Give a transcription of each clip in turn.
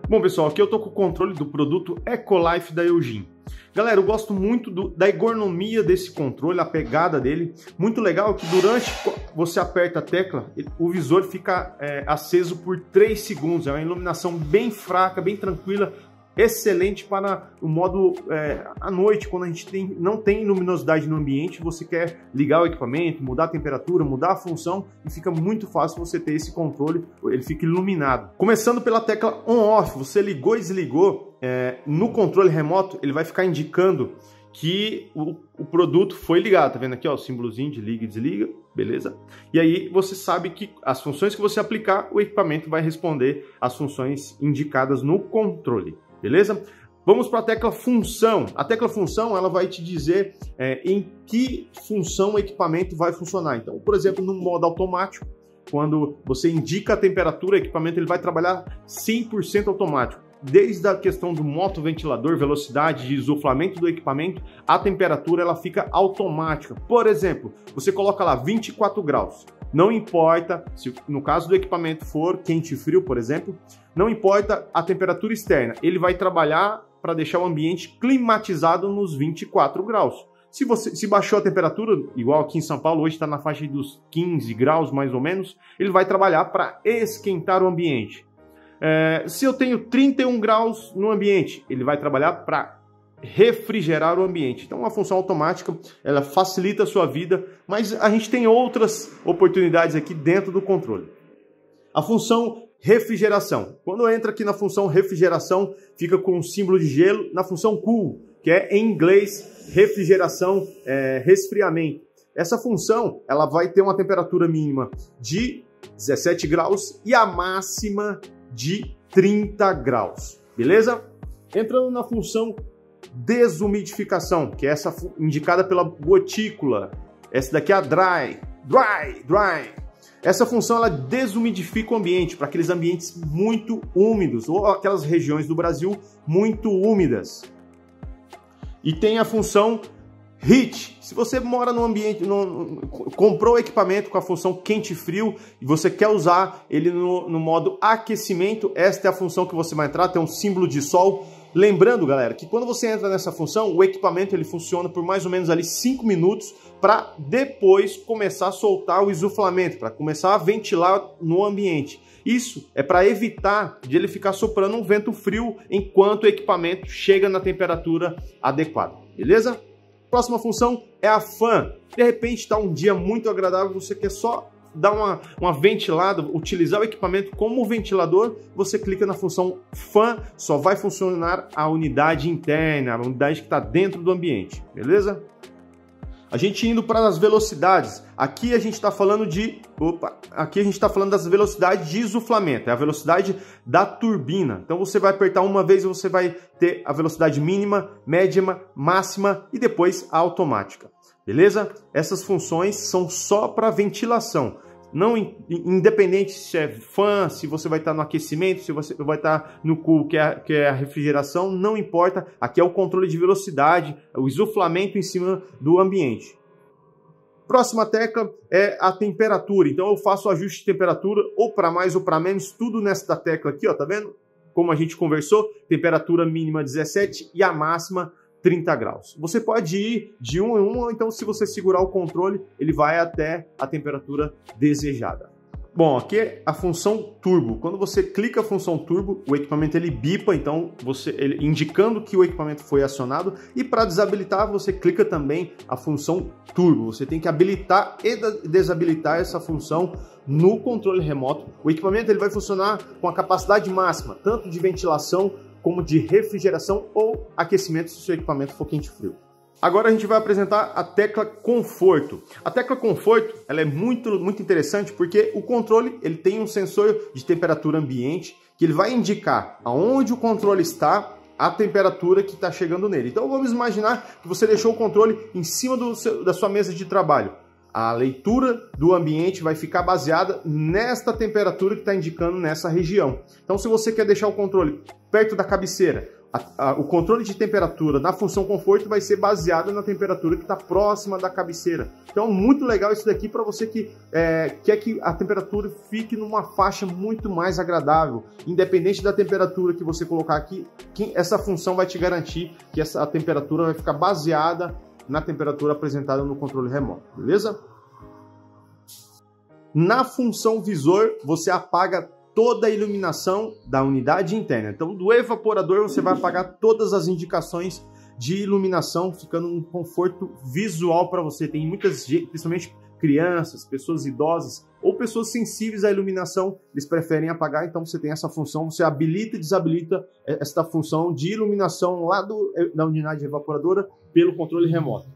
Bom, pessoal, aqui eu tô com o controle do produto Ecolife da Eugene. Galera, eu gosto muito da ergonomia desse controle, a pegada dele. Muito legal que durante você aperta a tecla, o visor fica aceso por 3 segundos. É uma iluminação bem fraca, bem tranquila, excelente para o modo à noite, quando a gente não tem luminosidade no ambiente, você quer ligar o equipamento, mudar a temperatura, mudar a função e fica muito fácil você ter esse controle, ele fica iluminado. Começando pela tecla on-off, você ligou e desligou, no controle remoto ele vai ficar indicando que o produto foi ligado, tá vendo aqui ó, o símbolozinho de liga e desliga, beleza? E aí você sabe que as funções que você aplicar, o equipamento vai responder às funções indicadas no controle. Beleza? Vamos para a tecla função. A tecla função ela vai te dizer em que função o equipamento vai funcionar. Então, por exemplo, no modo automático, quando você indica a temperatura, o equipamento ele vai trabalhar 100% automático. Desde a questão do motoventilador, velocidade de insuflamento do equipamento, a temperatura ela fica automática. Por exemplo, você coloca lá 24 graus. Não importa, se no caso do equipamento for quente e frio, por exemplo, não importa a temperatura externa, ele vai trabalhar para deixar o ambiente climatizado nos 24 graus. Se baixou a temperatura, igual aqui em São Paulo, hoje está na faixa dos 15 graus mais ou menos, ele vai trabalhar para esquentar o ambiente. Se eu tenho 31 graus no ambiente, ele vai trabalhar para refrigerar o ambiente. Então, uma função automática, ela facilita a sua vida, mas a gente tem outras oportunidades aqui dentro do controle. A função refrigeração. Quando entra aqui na função refrigeração, fica com um símbolo de gelo. Na função cool, que é em inglês refrigeração, resfriamento. Essa função, ela vai ter uma temperatura mínima de 17 graus e a máxima de 30 graus. Beleza? Entrando na função desumidificação, que é essa indicada pela gotícula. Essa daqui é a dry. Essa função ela desumidifica o ambiente para aqueles ambientes muito úmidos ou aquelas regiões do Brasil muito úmidas. E tem a função heat. Se você mora num ambiente, comprou o equipamento com a função quente e frio e você quer usar ele no modo aquecimento, esta é a função que você vai entrar, tem um símbolo de sol. Lembrando, galera, que quando você entra nessa função, o equipamento ele funciona por mais ou menos ali 5 minutos para depois começar a soltar o insuflamento, para começar a ventilar no ambiente. Isso é para evitar de ele ficar soprando um vento frio enquanto o equipamento chega na temperatura adequada, beleza? Próxima função é a fan. De repente está um dia muito agradável, você quer só dar uma ventilada, utilizar o equipamento como ventilador, você clica na função fan, só vai funcionar a unidade interna, a unidade que está dentro do ambiente, beleza? A gente indo para as velocidades, aqui a gente está falando das velocidades de insuflamento, é a velocidade da turbina. Então você vai apertar uma vez e você vai ter a velocidade mínima, média, máxima e depois a automática. Beleza? Essas funções são só para ventilação. Não independente se é fan, se você vai estar no aquecimento, se você vai estar no cool, que é a refrigeração, não importa. Aqui é o controle de velocidade, o insuflamento em cima do ambiente. Próxima tecla é a temperatura. Então eu faço o ajuste de temperatura ou para mais ou para menos, tudo nessa tecla aqui, ó, tá vendo? Como a gente conversou, temperatura mínima 17 e a máxima 30 graus. Você pode ir de 1 em 1, ou então se você segurar o controle, ele vai até a temperatura desejada. Bom, aqui é a função turbo. Quando você clica a função turbo, o equipamento ele bipa, então ele indicando que o equipamento foi acionado. E para desabilitar, você clica também a função turbo. Você tem que habilitar e desabilitar essa função no controle remoto. O equipamento ele vai funcionar com a capacidade máxima, tanto de ventilação como de refrigeração ou aquecimento se o seu equipamento for quente e frio. Agora a gente vai apresentar a tecla conforto. A tecla conforto ela é muito interessante porque o controle ele tem um sensor de temperatura ambiente que ele vai indicar aonde o controle está, a temperatura que está chegando nele. Então vamos imaginar que você deixou o controle em cima da sua mesa de trabalho. A leitura do ambiente vai ficar baseada nesta temperatura que está indicando nessa região. Então se você quer deixar o controle perto da cabeceira, o controle de temperatura na função conforto vai ser baseado na temperatura que está próxima da cabeceira. Então, muito legal isso daqui para você que quer que a temperatura fique numa faixa muito mais agradável. Independente da temperatura que você colocar aqui, essa função vai te garantir que essa temperatura vai ficar baseada na temperatura apresentada no controle remoto, beleza? Na função visor, você apaga toda a iluminação da unidade interna. Então, do evaporador, você vai apagar todas as indicações de iluminação, ficando um conforto visual para você. Tem muitas, principalmente crianças, pessoas idosas ou pessoas sensíveis à iluminação, eles preferem apagar. Então, você tem essa função, você habilita e desabilita esta função de iluminação lá da unidade evaporadora pelo controle remoto.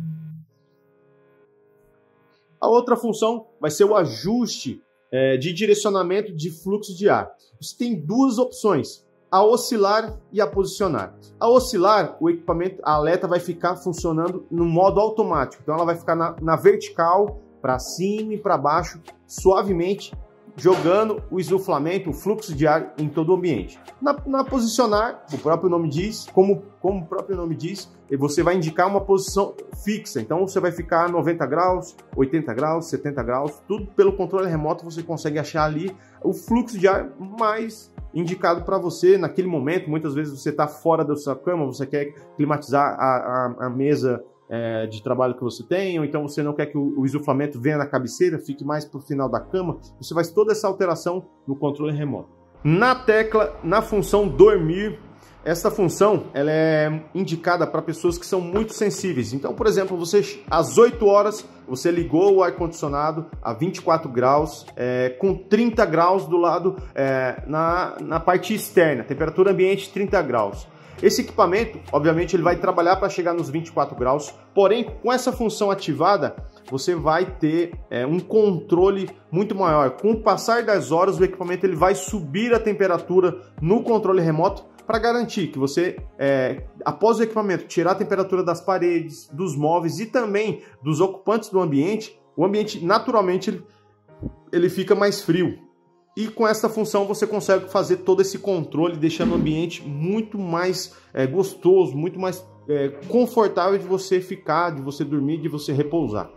A outra função vai ser o ajuste de direcionamento de fluxo de ar. Você tem duas opções, a oscilar e a posicionar. A oscilar, o equipamento, a aleta vai ficar funcionando no modo automático. Então ela vai ficar na vertical, para cima e para baixo, suavemente, jogando o insuflamento, o fluxo de ar em todo o ambiente. Na posicionar, o próprio nome diz, como o próprio nome diz, você vai indicar uma posição fixa. Então você vai ficar 90 graus, 80 graus, 70 graus, tudo pelo controle remoto você consegue achar ali o fluxo de ar mais indicado para você naquele momento. Muitas vezes você está fora da sua cama, você quer climatizar a mesa de trabalho que você tem, ou então você não quer que o insuflamento venha na cabeceira, fique mais para o final da cama. Você faz toda essa alteração no controle remoto. Na função dormir, essa função ela é indicada para pessoas que são muito sensíveis. Então, por exemplo, você às 8 horas você ligou o ar-condicionado a 24 graus, com 30 graus do lado na parte externa, temperatura ambiente 30 graus. Esse equipamento, obviamente, ele vai trabalhar para chegar nos 24 graus, porém, com essa função ativada, você vai ter um controle muito maior. Com o passar das horas, o equipamento ele vai subir a temperatura no controle remoto para garantir que você, após o equipamento tirar a temperatura das paredes, dos móveis e também dos ocupantes do ambiente, o ambiente naturalmente ele fica mais frio. E com essa função você consegue fazer todo esse controle, deixando o ambiente muito mais gostoso, muito mais confortável de você ficar, de você dormir, de você repousar.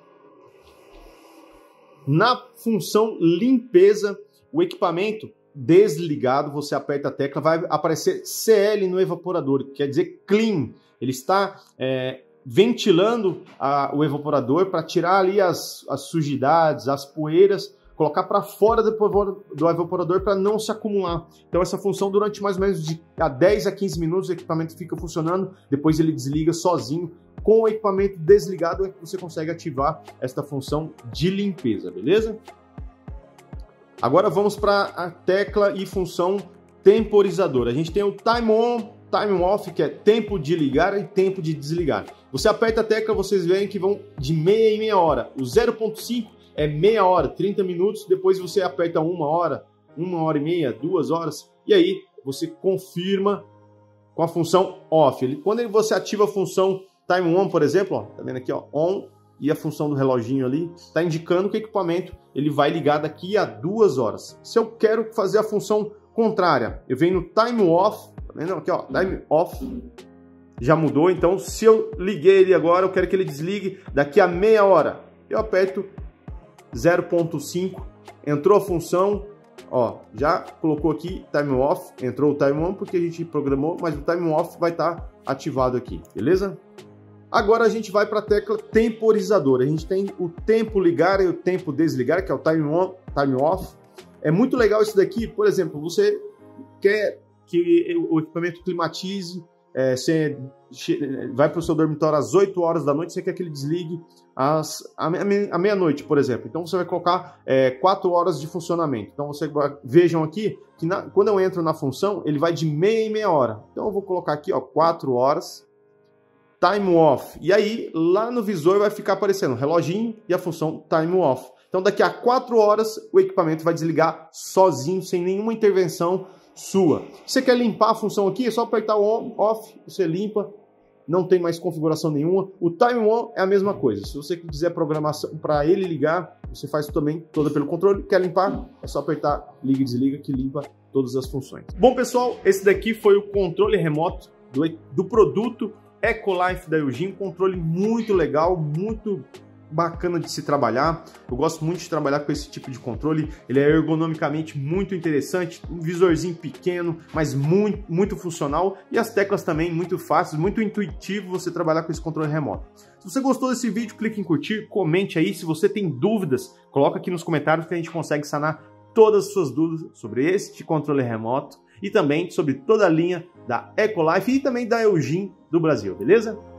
Na função limpeza, o equipamento desligado, você aperta a tecla, vai aparecer CL no evaporador, que quer dizer clean. Ele está ventilando o evaporador para tirar ali as sujidades, as poeiras, colocar para fora do evaporador para não se acumular. Então essa função durante mais ou menos de 10 a 15 minutos o equipamento fica funcionando, depois ele desliga sozinho. Com o equipamento desligado é que você consegue ativar esta função de limpeza, beleza? Agora vamos para a tecla e função temporizadora. A gente tem o time on, time off, que é tempo de ligar e tempo de desligar. Você aperta a tecla, vocês veem que vão de meia em meia hora. O 0.5 é meia hora, 30 minutos, depois você aperta 1 hora, 1 hora e meia, 2 horas, e aí você confirma com a função off. Quando você ativa a função time on, por exemplo, ó, tá vendo aqui, ó, on, e a função do reloginho ali, está indicando que o equipamento ele vai ligar daqui a 2 horas. Se eu quero fazer a função contrária, eu venho no time off, tá vendo aqui, ó, time off, já mudou, então se eu liguei ele agora, eu quero que ele desligue daqui a meia hora. Eu aperto 0.5, entrou a função, ó, já colocou aqui time off, entrou o time on porque a gente programou, mas o time off vai estar ativado aqui, beleza? Agora a gente vai para a tecla temporizadora. A gente tem o tempo ligar e o tempo desligar, que é o time on, time off. É muito legal isso daqui, por exemplo, você quer que o equipamento climatize, você vai para o seu dormitório às 8 horas da noite, você quer que ele desligue à meia-noite, por exemplo. Então você vai colocar 4 horas de funcionamento. Então vejam aqui que quando eu entro na função, ele vai de meia em meia hora. Então eu vou colocar aqui, ó, 4 horas, time off. E aí lá no visor vai ficar aparecendo o reloginho e a função time off. Então daqui a 4 horas o equipamento vai desligar sozinho, sem nenhuma intervenção sua. Você quer limpar a função aqui? É só apertar o on, off, você limpa não tem mais configuração nenhuma. O Time On é a mesma coisa. Se você quiser programação para ele ligar, você faz também toda pelo controle. Quer limpar? É só apertar liga e desliga que limpa todas as funções. Bom, pessoal, esse daqui foi o controle remoto do produto Ecolife da Eugene. Um controle muito legal, muito bacana de se trabalhar. Eu gosto muito de trabalhar com esse tipo de controle. Ele é ergonomicamente muito interessante, um visorzinho pequeno, mas muito funcional, e as teclas também muito fáceis, muito intuitivo você trabalhar com esse controle remoto. Se você gostou desse vídeo, clique em curtir, comente aí. Se você tem dúvidas, coloca aqui nos comentários que a gente consegue sanar todas as suas dúvidas sobre este controle remoto e também sobre toda a linha da Ecolife e também da Eugene do Brasil, beleza?